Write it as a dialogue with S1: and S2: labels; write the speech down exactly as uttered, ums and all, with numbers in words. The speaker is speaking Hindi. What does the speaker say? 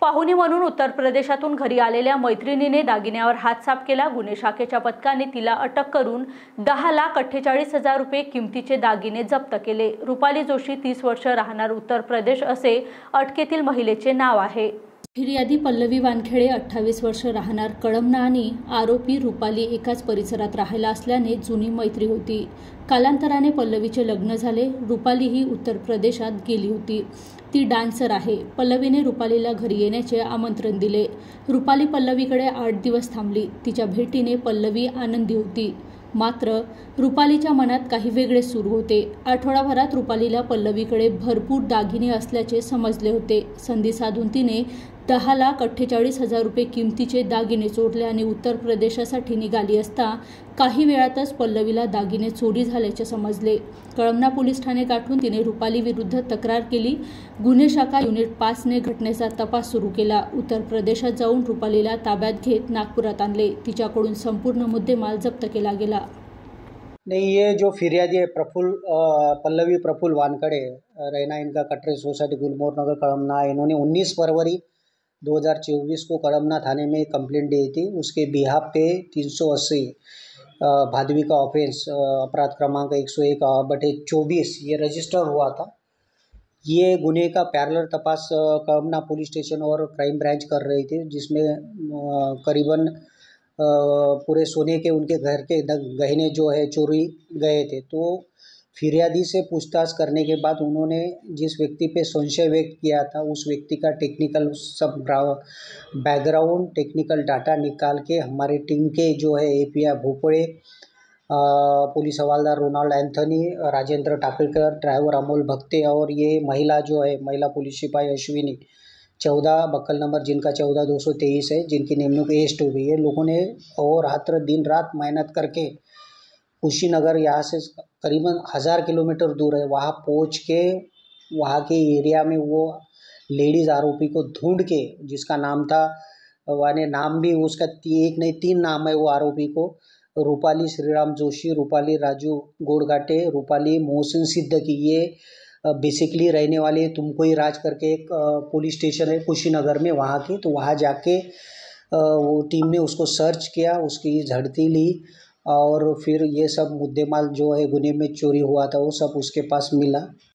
S1: पाहुणे म्हणून उत्तर प्रदेशातून घरी आलेल्या मैत्रिणीने दागिन्यावर हात साफ केला। गुन्हे शाखेच्या पथकाने तिला अटक करून दहा लाख अठ्ठेचाळीस हजार रुपये किमतीचे दागिने जप्त केले। रुपाली जोशी तीस वर्ष, राहणार उत्तर प्रदेश असे अटकेतील महिलेचे नाव आहे। फिर्यादी पल्लवी वानखेडे अठ्ठावीस वर्ष, राहणार कळमना आणि आरोपी रुपाली एकाच परिसरात राहायला असल्याने जुनी मैत्री होती। कालांतराने पल्लवीचे लग्न झाले। रुपाली ही उत्तर प्रदेशात गेली होती। ती डान्सर आहे। पल्लवीने रुपालीला घरी येण्याचे आमंत्रण दिले। रुपाली पल्लवीकडे आठ दिवस थांबली। तिच्या भेटीने पल्लवी आनंदी होती, मात्र रुपालीच्या मनात काही वेगळे सुरू होते। आठवडाभरात रुपालीला पल्लवीकडे भरपूर दागिने असल्याचे समजले होते। संधी साधून तिने दहा लाख अठ्ठेचाळीस हजार रुपये किमतीचे दागिने चोरले आणि उत्तर प्रदेशासाठी निघाली असता काही वेळातच पल्लवीला दागिने चोरी झाल्याचे समजले। कळमना पोलीस ठाणे गाठून तिने रुपाली विरुद्ध तक्रार केली। गुन्हे शाखा युनिट पाचने घटनेचा तपास सुरू केला। उत्तर प्रदेशात जाऊन रुपालीला ताब्यात घेत नागपुरात आणले। तिच्याकडून संपूर्ण मुद्देमाल जप्त केला गेला।
S2: नहीं, ये जो फिरियादी है प्रफुल्ल पल्लवी प्रफुल्ल वानखड़े, रहना इनका कटरे सोसाइटी गुलमोहर नगर कड़मना, इन्होंने उन्नीस फरवरी दो हज़ार चौबीस को कड़मना थाने में कंप्लेंट दी थी। उसके बिहाफ पे तीन सौ अस्सी भादवी का ऑफेंस अपराध क्रमांक एक सौ एक बटे चौबीस ये रजिस्टर हुआ था। ये गुने का पैरेलल तपास कड़मना पुलिस स्टेशन और क्राइम ब्रांच कर रही थी, जिसमें करीबन पूरे सोने के उनके घर के गहने जो है चोरी गए थे। तो फिरियादी से पूछताछ करने के बाद उन्होंने जिस व्यक्ति पे संशय व्यक्त किया था उस व्यक्ति का टेक्निकल सब बैकग्राउंड टेक्निकल डाटा निकाल के हमारी टीम के जो है एपीआई भोपड़े, पुलिस हवालदार Ronald Anthony, Rajendra Takalkar, driver Amol Bhakte और ये महिला जो है महिला पुलिस सिपाही अश्विनी चौदह बक्कल नंबर जिनका चौदह दो सौ तेईस है, जिनकी निमणूक एस्ट हुई है, लोगों ने और रात्र दिन रात मेहनत करके कुशीनगर यहाँ से करीबन हज़ार किलोमीटर दूर है, वहाँ पहुँच के वहाँ के एरिया में वो लेडीज़ आरोपी को ढूंढ के, जिसका नाम था वाने नाम भी उसका एक नहीं तीन नाम है वो आरोपी को, रूपाली श्रीराम जोशी, रूपाली राजू गोड़घाटे, रूपाली मोहसिन सिद्दीकी, ये बेसिकली रहने वाले तुमको ही राज करके एक पुलिस स्टेशन है कुशीनगर में वहाँ की। तो वहाँ जाके वो टीम ने उसको सर्च किया, उसकी झड़ती ली और फिर ये सब मुद्देमाल जो है गुने में चोरी हुआ था वो सब उसके पास मिला।